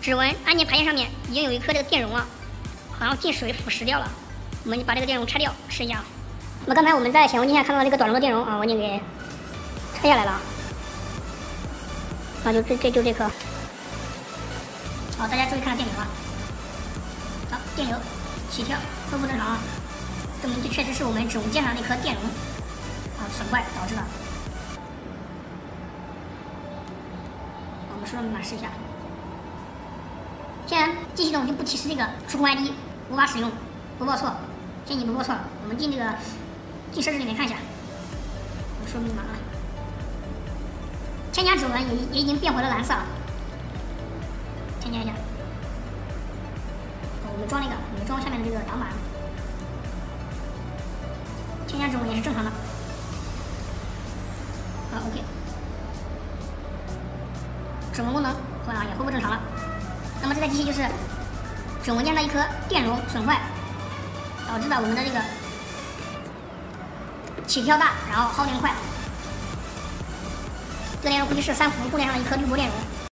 指纹按键排线上面已经有一颗这个电容了，好像进水腐蚀掉了。我们把这个电容拆掉试一下。那么刚才我们在显微镜下看到这个短路电容啊，我已经给拆下来了。啊，就这颗。好，大家注意看电流啊。好，电流起跳都不正常啊，证明这确实是我们指纹键上那颗电容啊损坏导致的。我们输入密码试一下。现在进系统就不提示这个触控 ID 无法使用，不报错，建议不报错了。我们进这个进设置里面看一下，我输入密码啊。添加指纹也已经变回了蓝色了，添加一下。我们装那个，我们装下面的这个挡板，添加指纹也是正常的。好 ，OK， 指纹功能也恢复正常了。那么这台机器就是指纹键的一颗电容损坏导致的我们的这个起跳大，然后耗电快。这个电容估计是3伏固电上的一颗滤波电容。